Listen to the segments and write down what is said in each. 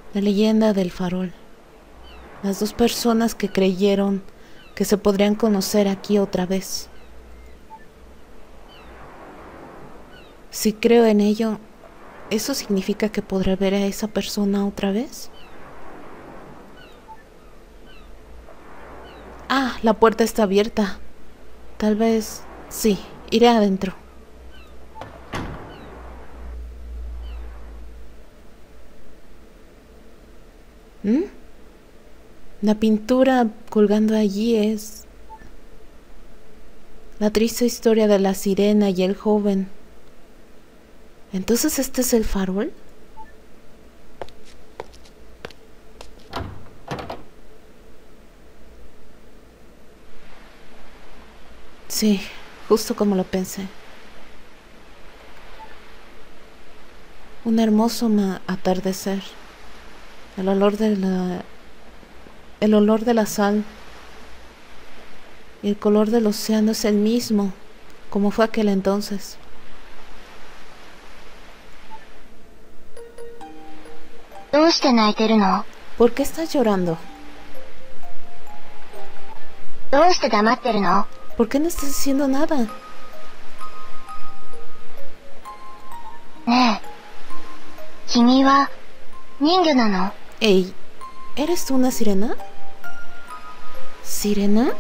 La leyenda del farol. Las dos personas que creyeron que se podrían conocer aquí otra vez. Si creo en ello, ¿eso significa que podré ver a esa persona otra vez? Ah, la puerta está abierta. Tal vez sí, iré adentro. ¿Mm? La pintura colgando allí es la triste historia de la sirena y el joven. ¿Entonces este es el farol? Sí, justo como lo pensé. Un hermoso atardecer. El olor de la sal y el color del océano es el mismo, como fue aquel entonces. ¿Por qué estás llorando? ¿Por qué no estás diciendo nada? Ey, ¿eres tú una sirena? ¿Sirena?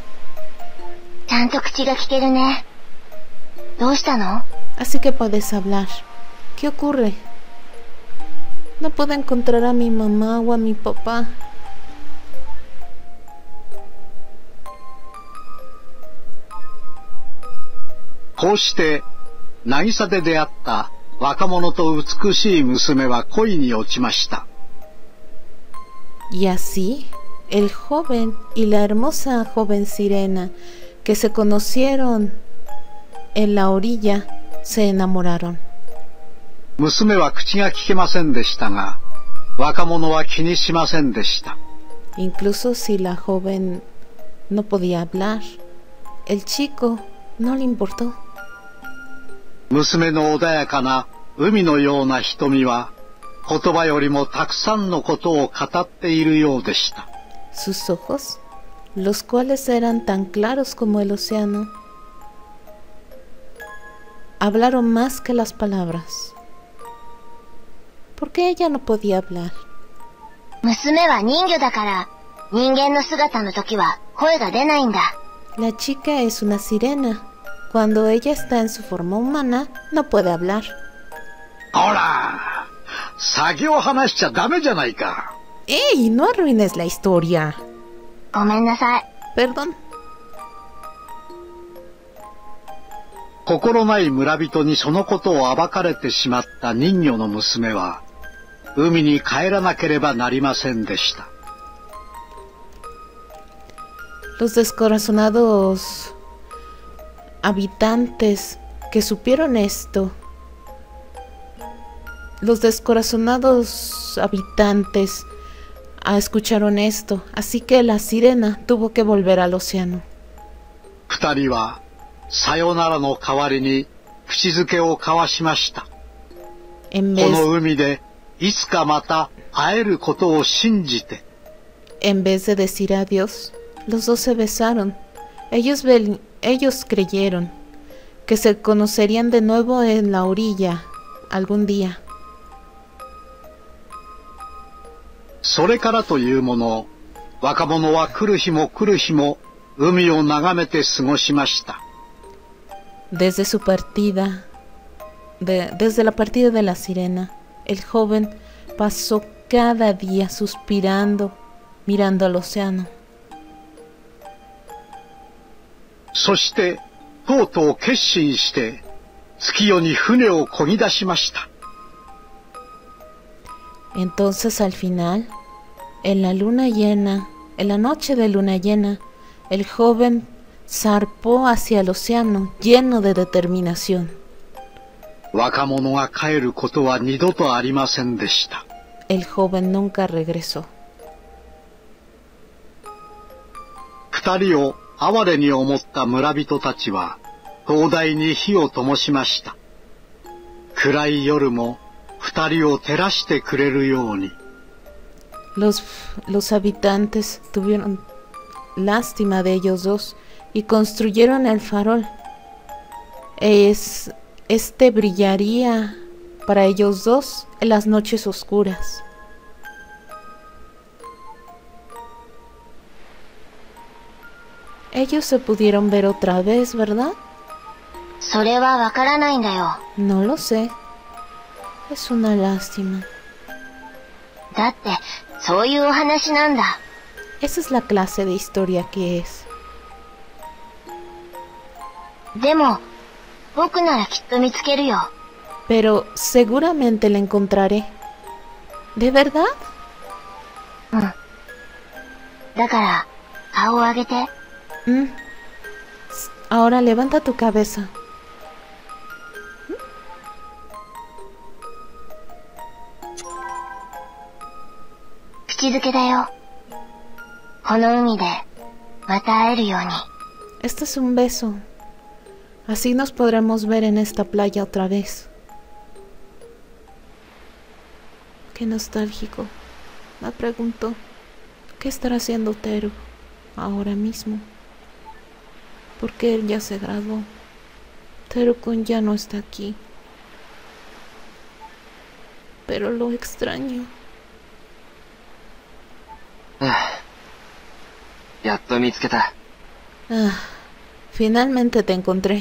Así que puedes hablar. ¿Qué ocurre? No puedo encontrar a mi mamá o a mi papá. Y así, el joven y la hermosa joven sirena que se conocieron en la orilla se enamoraron. Incluso si la joven no podía hablar, el chico no le importó. Sus ojos, los cuales eran tan claros como el océano, hablaron más que las palabras. ¿Por qué ella no podía hablar? La chica es una sirena. Cuando ella está en su forma humana, no puede hablar. ¡Ey! No arruines la historia. Perdón. Los descorazonados habitantes que supieron esto, escucharon esto, así que la sirena tuvo que volver al océano. En vez de decir adiós, los dos se besaron. Ellos creyeron que se conocerían de nuevo en la orilla algún día. Desde la partida de la sirena, el joven pasó cada día suspirando, mirando al océano. Entonces al final, en la noche de luna llena, el joven zarpó hacia el océano lleno de determinación. El joven nunca regresó. Los, los habitantes tuvieron lástima de ellos dos y construyeron el farol. Este brillaría para ellos dos en las noches oscuras. Ellos se pudieron ver otra vez, ¿verdad? No lo sé. Es una lástima. Esa es la clase de historia que es. Pero seguramente la encontraré. ¿De verdad? Ahora levanta tu cabeza. Este es un beso. Así nos podremos ver en esta playa otra vez. Qué nostálgico. Me pregunto, ¿qué estará haciendo Teru ahora mismo? Porque él ya se graduó. Teru-kun ya no está aquí. Pero lo extraño. Finalmente te encontré.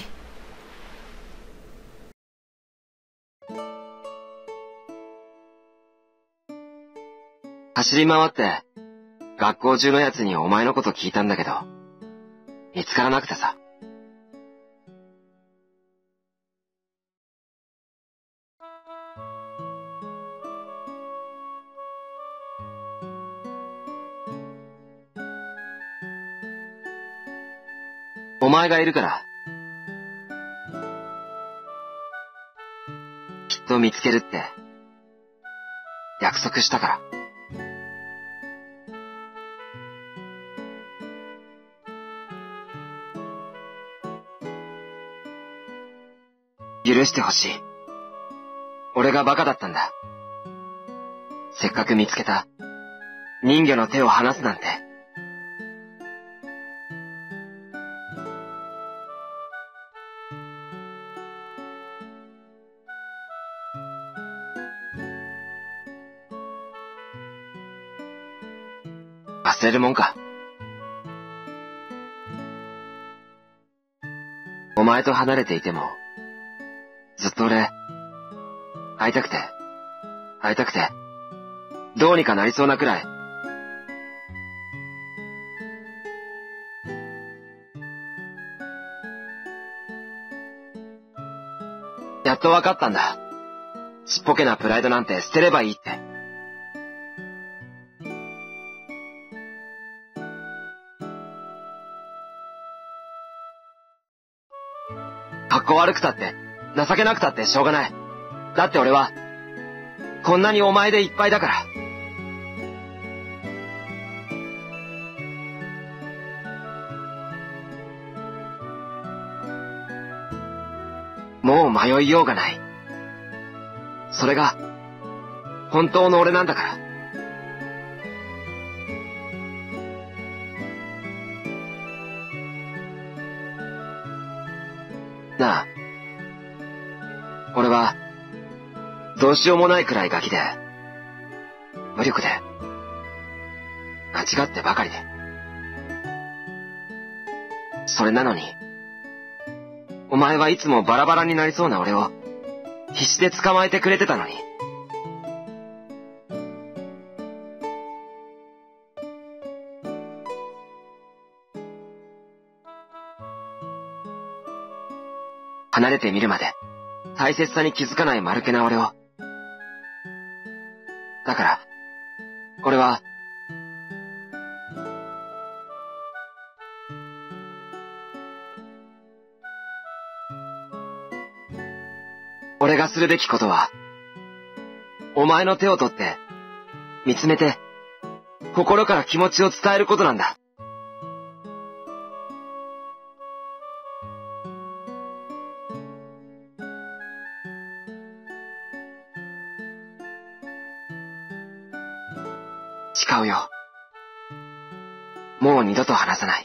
誓うよ。もう二度と話さない。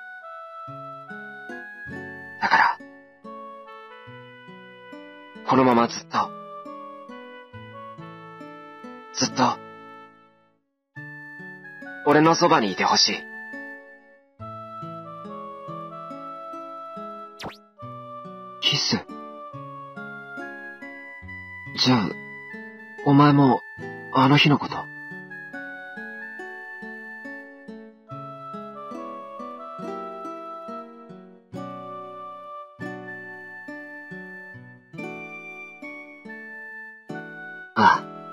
だから、このままずっと、俺のそばにいてほしい。キス。じゃあ、お前も、あの日のこと。ああ。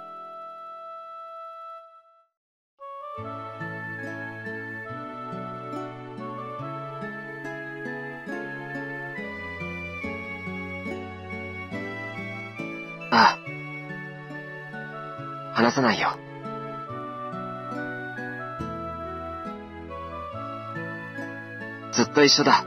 ああ。話さないよ。ずっと一緒だ。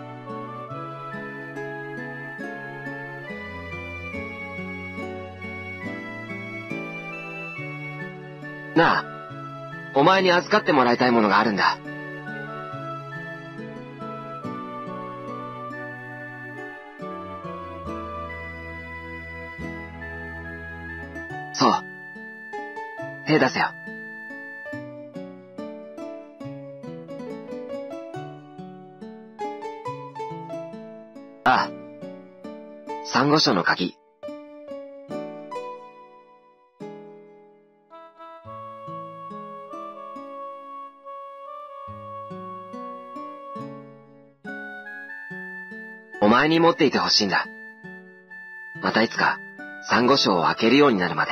なあ、お前に預かってもらいたいものがあるんだ。そう。手出せよ。ああ。珊瑚礁の鍵。お前に持っていてほしいんだ。またいつか、珊瑚礁を開けるようになるまで。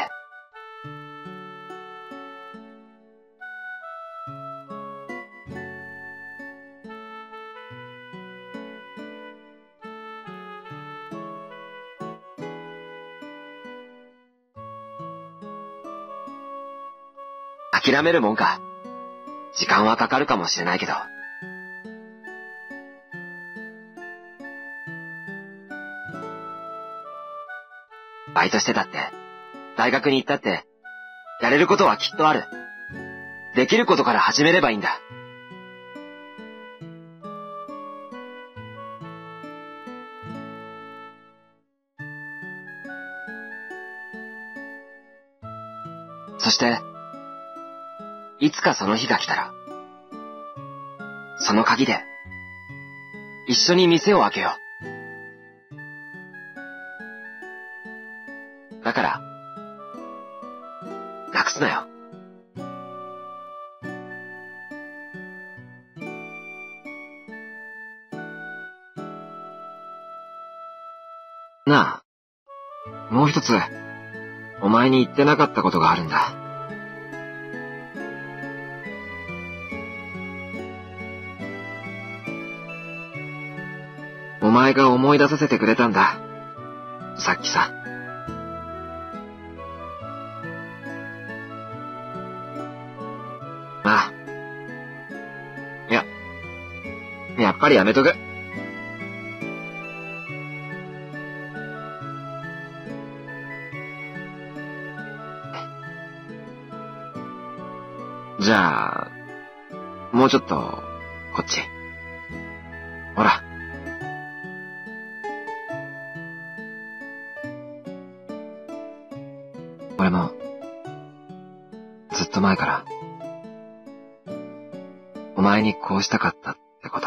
諦めるもんか。時間はかかるかもしれないけど。バイトしてたって、大学に行ったって、やれることはきっとある。できることから始めればいいんだ。そして、いつかその日が来たら、その鍵で、一緒に店を開けよう。だから、なくすなよ。なあ、もう一つ、お前に言ってなかったことがあるんだ。お前が思い出させてくれたんだ。さっきさ。ああ。やっぱりやめとく。じゃあ、もうちょっと、こっち。ほら。俺も、ずっと前から、お前にこうしたかったってこと。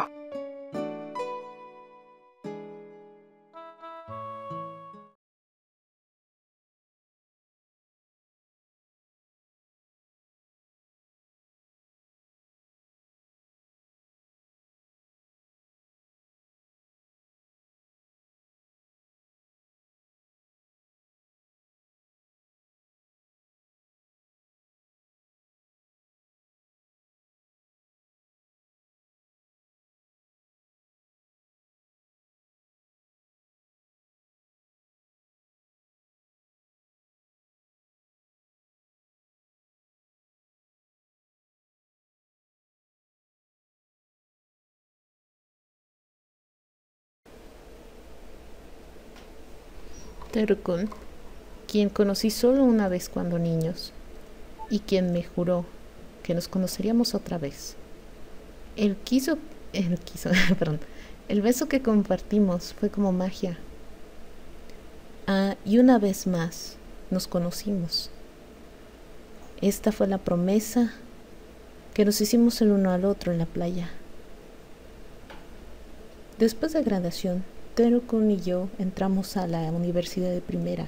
Terukun, quien conocí solo una vez cuando niños, y quien me juró que nos conoceríamos otra vez. Perdón, el beso que compartimos fue como magia. Y una vez más nos conocimos. Esta fue la promesa que nos hicimos el uno al otro en la playa. Después de graduación, Teru-kun y yo entramos a la universidad de primera.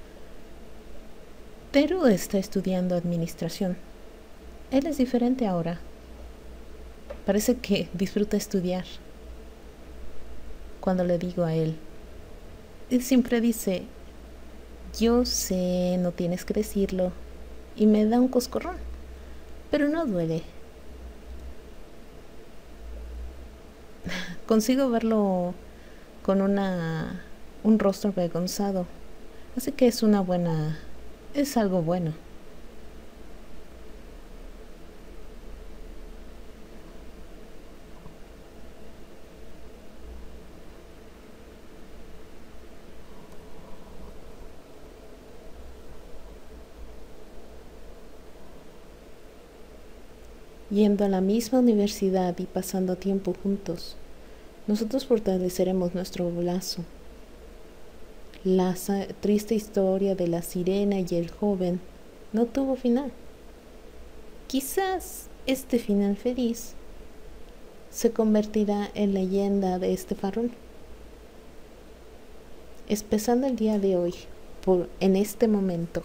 Teru está estudiando administración. Él es diferente ahora. Parece que disfruta estudiar. Cuando le digo a él siempre dice, yo sé, no tienes que decirlo, y me da un coscorrón, pero no duele. Consigo verlo con un rostro avergonzado, así que es algo bueno. Yendo a la misma universidad y pasando tiempo juntos, nosotros fortaleceremos nuestro lazo. La triste historia de la sirena y el joven no tuvo final. Quizás este final feliz se convertirá en leyenda de este farol. Empezando el día de hoy, en este momento.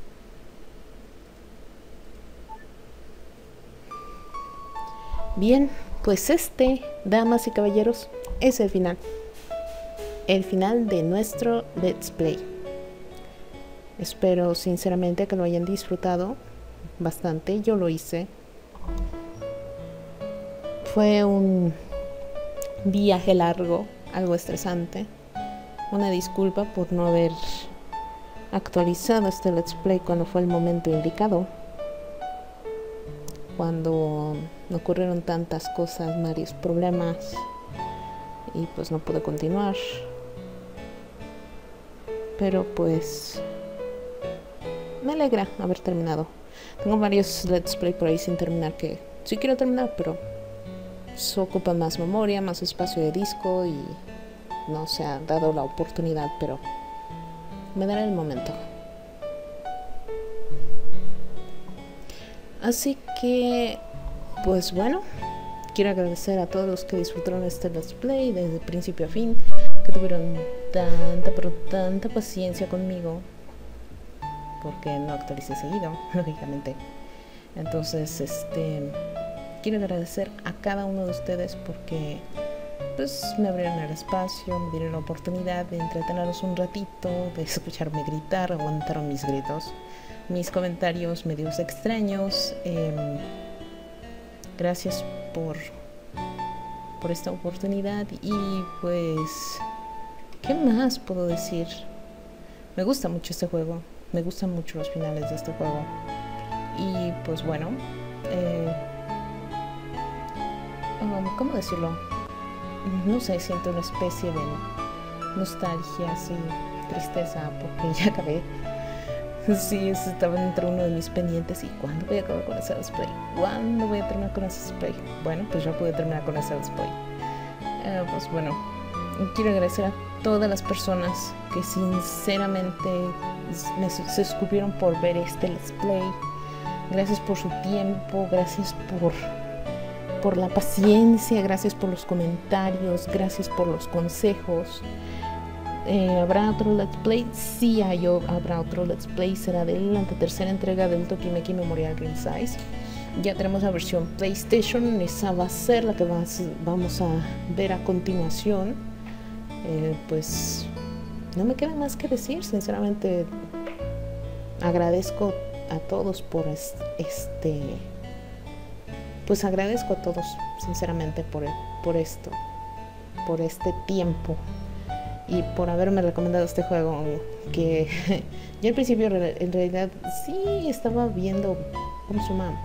Bien, pues damas y caballeros, es el final. El final de nuestro Let's Play. Espero sinceramente que lo hayan disfrutado bastante. Yo lo hice. Fue un viaje largo, algo estresante. Una disculpa por no haber actualizado este Let's Play cuando fue el momento indicado. Cuando ocurrieron tantas cosas, varios problemas, y pues no pude continuar. Pero pues me alegra haber terminado. Tengo varios Let's Play por ahí sin terminar que sí quiero terminar, pero se ocupa más memoria, más espacio de disco y no se ha dado la oportunidad, pero me dará el momento. Así que, pues bueno, quiero agradecer a todos los que disfrutaron este Let's Play desde principio a fin, que tuvieron tanta paciencia conmigo, porque no actualicé seguido, lógicamente. Entonces, quiero agradecer a cada uno de ustedes porque pues me abrieron el espacio, me dieron la oportunidad de entretenerlos un ratito, de escucharme gritar, aguantaron mis gritos, mis comentarios medios extraños. Gracias por esta oportunidad y pues, ¿qué más puedo decir? Me gusta mucho este juego, me gustan mucho los finales de este juego y pues bueno, ¿cómo decirlo? No sé, siento una especie de nostalgia, así, tristeza, porque ya acabé. Sí, eso estaba entre uno de mis pendientes. ¿Y cuándo voy a acabar con ese Let's Play? ¿Cuándo voy a terminar con ese Let's Play? Bueno, pues ya pude terminar con ese Let's Play. Pues bueno, quiero agradecer a todas las personas que sinceramente se escupieron por ver este Let's Play. Gracias por su tiempo, gracias por la paciencia, gracias por los comentarios, gracias por los consejos. ¿Habrá otro Let's Play? Sí, habrá otro Let's Play. Será de la tercera entrega del Tokimeki Memorial Green Size. Ya tenemos la versión PlayStation. Esa va a ser la que vamos a ver a continuación. Pues no me queda más que decir. Sinceramente agradezco a todos por pues agradezco a todos sinceramente por esto, por este tiempo y por haberme recomendado este juego que yo al principio en realidad sí estaba viendo ¿cómo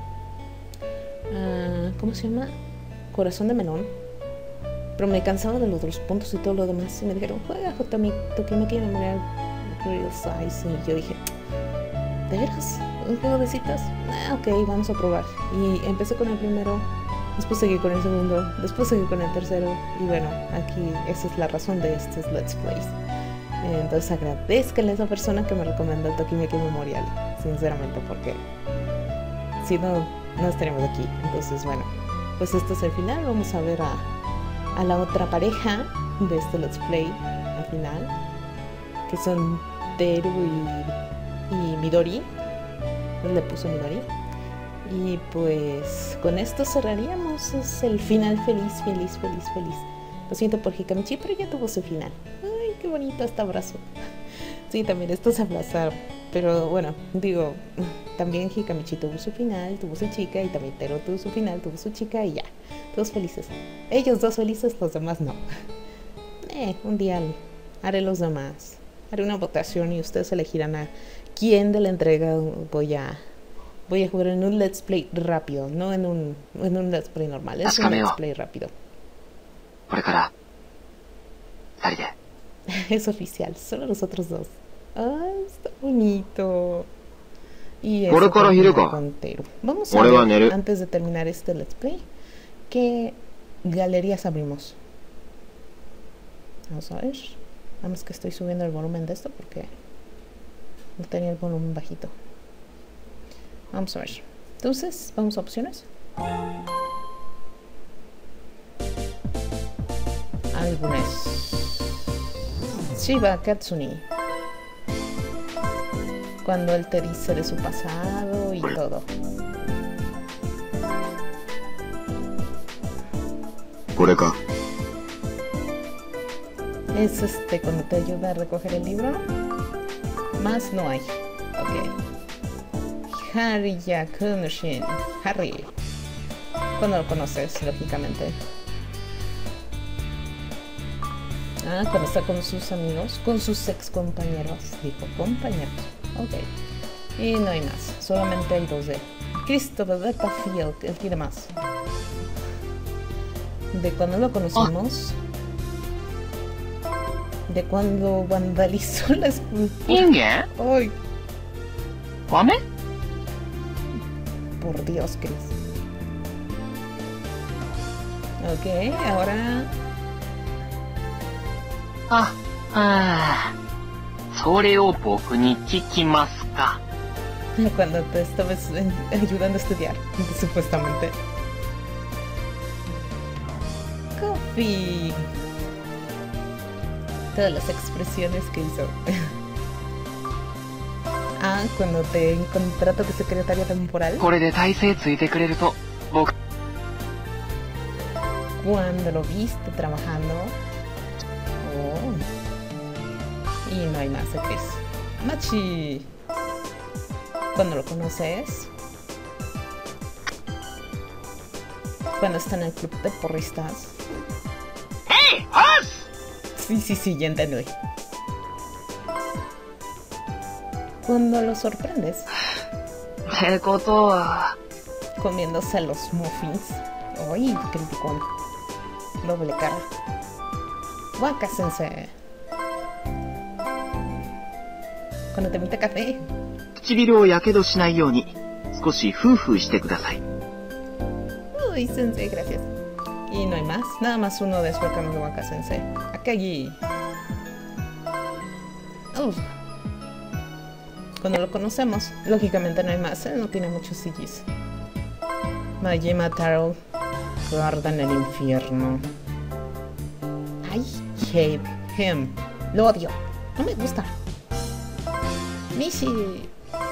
se llama? Corazón de Melón, pero me cansaba de los otros puntos y todo lo demás y me dijeron juega Tokimeki Memorial Real Size y yo dije ¿de veras? ¿Un juego de citas? Ok, vamos a probar. Y empecé con el primero, después seguí con el segundo, después seguí con el tercero. Y bueno, aquí esa es la razón de estos Let's Plays. Entonces agradezcanle a esa persona que me recomendó el Tokimeki Memorial, sinceramente, porque si no, no estaríamos aquí. Entonces bueno, pues este es el final. Vamos a ver a la otra pareja de este Let's Play al final, que son Teru y Midori. Le puso Midori. Y pues con esto cerraríamos. Es el final feliz. Lo siento por Hikamichi, pero ya tuvo su final. Ay, qué bonito este abrazo. Sí, también estos se abrazaron. Pero bueno, digo, también Hikamichi tuvo su final, tuvo su chica, y también Teru tuvo su final, tuvo su chica, y ya. Todos felices. Ellos dos felices, los demás no. Un día haré los demás. Haré una votación y ustedes elegirán a quién de la entrega voy a jugar en un Let's Play rápido, no en un Let's Play normal, es un Let's Play rápido. Es oficial, solo los otros dos. Ay, está bonito. Y eso con Teru. Vamos a ver, antes de terminar este Let's Play, ¿qué galerías abrimos? Vamos a ver. Nada más que estoy subiendo el volumen de esto porque no tenía el volumen bajito. Vamos a ver. Entonces, vamos a opciones. Álbumes. Shiba Katsuni. Cuando él te dice de su pasado y todo. ¿Correcto? Es cuando te ayuda a recoger el libro. Más no hay. Ok. Harry Yakunoshin. Harry. Cuando lo conoces, lógicamente. Ah, cuando está con sus amigos, con sus ex compañeros. Dijo compañeros. Ok. Y no hay más. Solamente hay dos de Christopher Betafield. Él tiene más. De cuando lo conocimos. De cuando vandalizó la escultura. ¡Ay! ¿Come? Por Dios, Chris. Ok, ahora... Cuando te estabas ayudando a estudiar, supuestamente. Coffee. Todas las expresiones que hizo. Ah, cuando te contrato de secretaria temporal. Cuando lo viste trabajando. Oh. Y no hay más, ¿qué es? Machi. Cuando lo conoces. Cuando está en el club de porristas. ¡Hey! ¡Os! Sí, ya entendí. Cuando lo sorprendes. Comiéndose los muffins. ¡Ay, criticón! Doble cara. Waka Sensei. Cuando te invita café. Uy, Sensei, gracias. Y no hay más. Nada más uno de Welcome to Waka Sensei. Akagi. Cuando lo conocemos, lógicamente no hay más. Él no tiene muchos CGs. Majima Taro. Guarda en el infierno. I hate him. Lo odio. No me gusta. Mishi.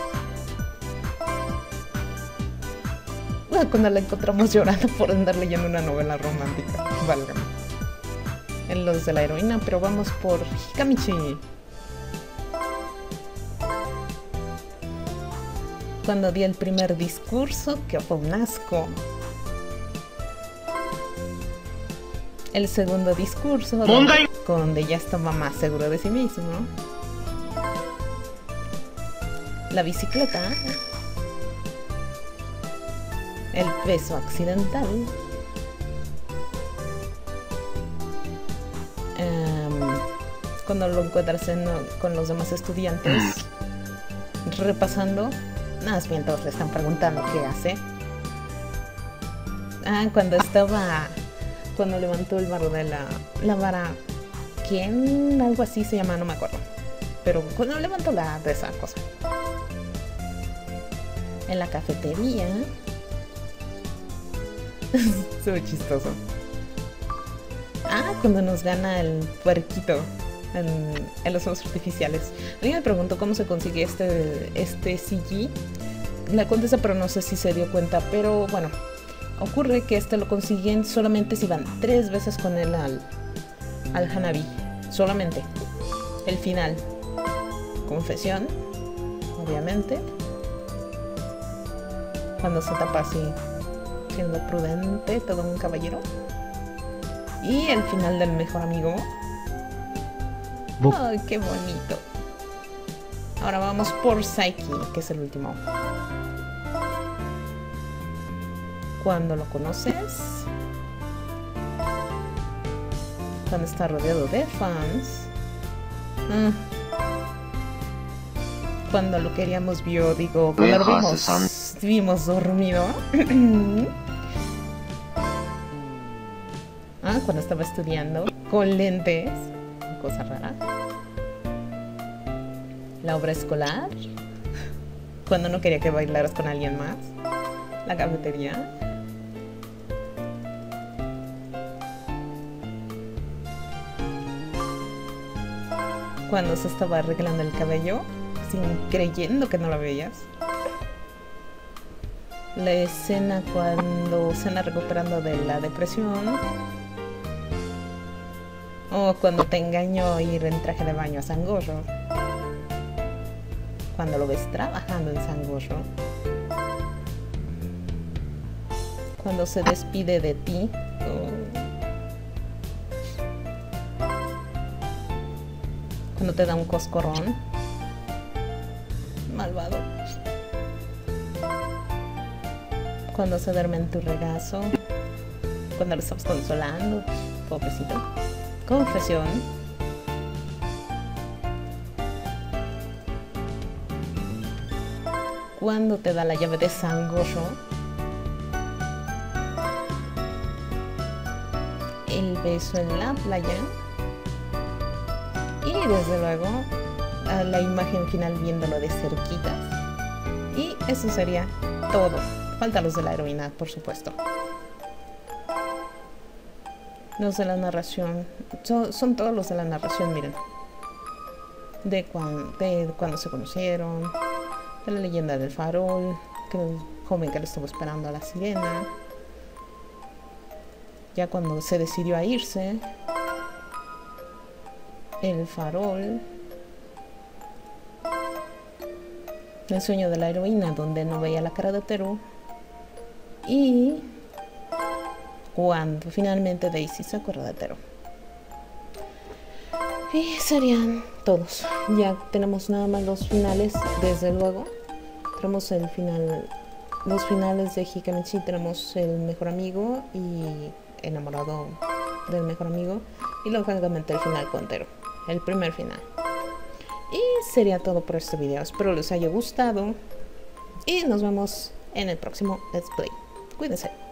Cuando la encontramos llorando por andar leyendo una novela romántica. Válgame. En los de la heroína, pero vamos por Hikamichi. Cuando di el primer discurso, que fue un asco. El segundo discurso, donde ya estaba más seguro de sí mismo. La bicicleta. El beso accidental. Cuando lo encuentras con los demás estudiantes. repasando. Nada, es mientras le están preguntando qué hace. Ah, cuando levantó el barro de la vara. ¿Quién? Algo así se llama, no me acuerdo. Pero cuando levantó de esa cosa. En la cafetería. Súper chistoso. Ah, cuando nos gana el puerquito en los juegos artificiales. Alguien me preguntó cómo se consigue este CG. La contesta, pero no sé si se dio cuenta. Pero bueno, ocurre que lo consiguen solamente si van 3 veces con él al Hanabi. Solamente. El final. Confesión. Obviamente. Cuando se tapa así, siendo prudente, todo un caballero. Y el final del mejor amigo. ¡Ay, qué bonito! Ahora vamos por Saiki, que es el último. Cuando lo conoces, cuando está rodeado de fans, cuando lo queríamos cuando lo vimos dormido. Cuando estaba estudiando con lentes, cosa rara. La obra escolar, cuando no quería que bailaras con alguien más. La cafetería. Cuando se estaba arreglando el cabello, creyendo que no lo veías. La escena cuando se anda recuperando de la depresión. O cuando te engañó a ir en traje de baño a Sangorro. Cuando lo ves trabajando en Sangorro. Cuando se despide de ti. Cuando te da un coscorrón. Malvado. Cuando se duerme en tu regazo. Cuando lo estás consolando. Pobrecito. Confesión. Cuando te da la llave de Sangorro. El beso en la playa. Y desde luego la imagen final viéndolo de cerquitas. Y eso sería todo. Faltan los de la heroína, por supuesto. Los de la narración. Son todos los de la narración, miren. De cuando se conocieron. De la leyenda del farol. El joven que le estuvo esperando a la sirena. Ya cuando se decidió a irse. El farol. El sueño de la heroína, donde no veía la cara de Teru. Y cuando finalmente Daisy se acuerda de Teru. Y serían todos. Ya tenemos nada más los finales, desde luego. Tenemos el final, los finales de Hikamichi. Tenemos el mejor amigo y enamorado del mejor amigo. Y lógicamente el final con Teru. El primer final. Y sería todo por este video. Espero les haya gustado. Y nos vemos en el próximo Let's Play. Cuídense.